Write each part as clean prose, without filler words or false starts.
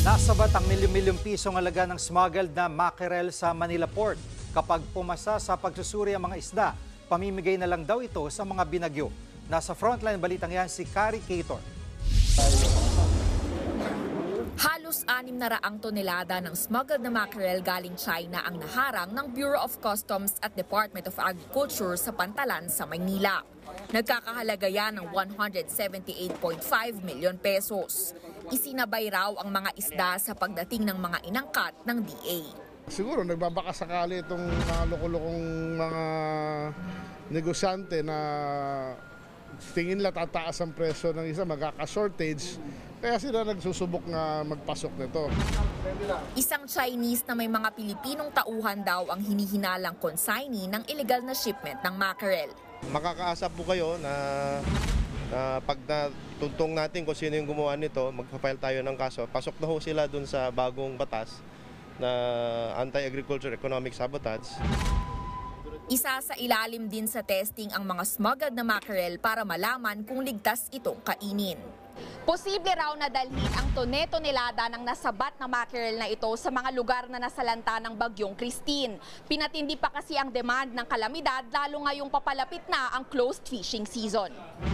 Nasabat ang milyon-milyong pisong halaga ng smuggled na mackerel sa Manila Port. Kapag pumasa sa pagsusuri ang mga isda, pamimigay na lang daw ito sa mga binagyo. Nasa frontline balitang yan si Kari Cator. Halos 600 tonelada ng smuggled na mackerel galing China ang naharang ng Bureau of Customs at Department of Agriculture sa Pantalan sa Maynila. Nagkakahalaga yan ng 178.5 milyon pesos. Isinabay raw ang mga isda sa pagdating ng mga inangkat ng DA. Siguro nagbabakasakali itong mga loko-lokong mga negosyante na tingin nila tataas ang presyo ng isa, magkaka-shortage, kaya sila nagsusubok na magpasok nito. Isang Chinese na may mga Pilipinong tauhan daw ang hinihinalang consignee ng illegal na shipment ng mackerel. Makakaasa po kayo na pag natuntong natin kung sino yung gumawa nito, magpa-file tayo ng kaso. Pasok na ho sila dun sa bagong batas na anti-agriculture economic sabotage. Isa sa ilalim din sa testing ang mga smuggled na mackerel para malaman kung ligtas itong kainin. Posible raw na dalhin ang tone-tonelada ng nasabat na mackerel na ito sa mga lugar na nasalanta ng Bagyong Christine. Pinatindi pa kasi ang demand ng kalamidad lalo ngayong papalapit na ang closed fishing season.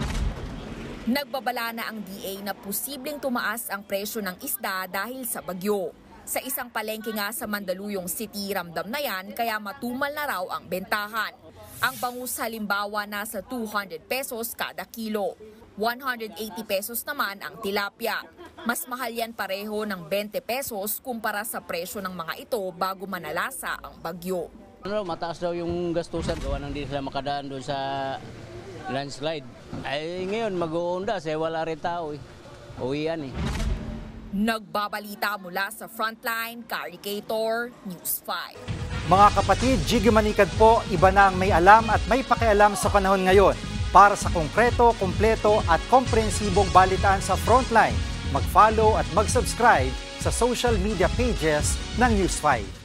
Nagbabala na ang DA na posibleng tumaas ang presyo ng isda dahil sa bagyo. Sa isang palengke nga sa Mandaluyong City, ramdam na yan kaya matumal na raw ang bentahan. Ang bangus halimbawa nasa 200 pesos kada kilo. 180 pesos naman ang tilapia. Mas mahal yan pareho ng 20 pesos kumpara sa presyo ng mga ito bago manalasa ang bagyo. Mataas daw yung gastusan, gawa nang di sila makadaan doon sa landslide. Ay ngayon mag-uundas wala rin tao uwian Nagbabalita mula sa Frontline, Kari Cator, News 5. Mga kapatid, Jiggy Manikad po, iba na ang may alam at may pakialam sa panahon ngayon. Para sa konkreto, kumpleto at komprehensibong balitaan sa Frontline, mag-follow at mag-subscribe sa social media pages ng News 5.